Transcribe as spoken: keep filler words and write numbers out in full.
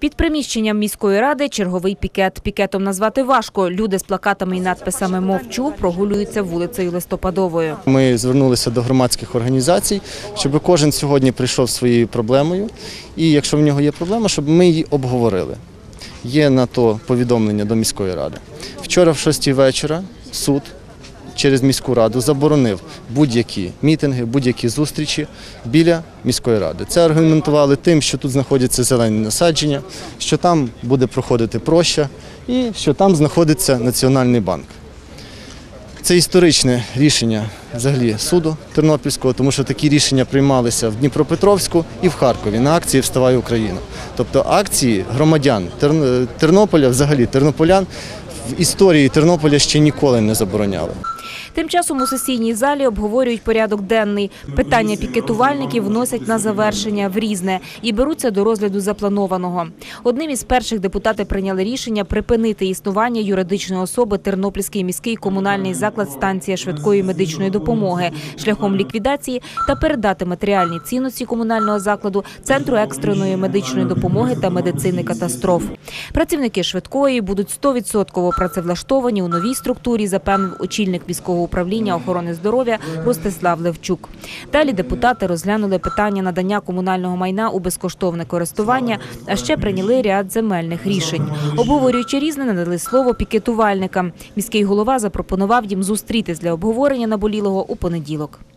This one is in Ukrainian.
Під приміщенням міської ради черговий пікет. Пікетом назвати важко. Люди з плакатами і надписами «Мовчу» прогулюються вулицею Листопадовою. Ми звернулися до громадських організацій, щоб кожен сьогодні прийшов зі своєю проблемою. І якщо в нього є проблема, щоб ми її обговорили. Є на то повідомлення до міської ради. Вчора в шостій вечора суд через міську раду заборонив будь-які мітинги, будь-які зустрічі біля міської ради. Це аргументували тим, що тут знаходяться зелені насадження, що там буде проходити проща і що там знаходиться Національний банк. Це історичне рішення взагалі суду Тернопільського, тому що такі рішення приймалися в Дніпропетровську і в Харкові на акції «Вставай Україна». Тобто акції громадян Тернополя, взагалі тернополян, в історії Тернополя ще ніколи не забороняли. Тим часом у сесійній залі обговорюють порядок денний. Питання пікетувальників вносять на завершення в «Різне» і беруться до розгляду запланованого. Одним із перших депутати прийняли рішення припинити існування юридичної особи Тернопільський міський комунальний заклад «Станція швидкої медичної допомоги» шляхом ліквідації та передати матеріальні цінності комунального закладу Центру екстреної медичної допомоги та медицини катастроф. Працівники швидкої будуть сто відсотків працевлаштовані у новій структурі, запевнив очільник міського управління охорони здоров'я Ростислав Левчук. Далі депутати розглянули питання надання комунального майна у безкоштовне користування, а ще прийняли ряд земельних рішень. Обговорюючи «Різне», надали слово пікетувальникам. Міський голова запропонував їм зустрітись для обговорення наболілого у понеділок.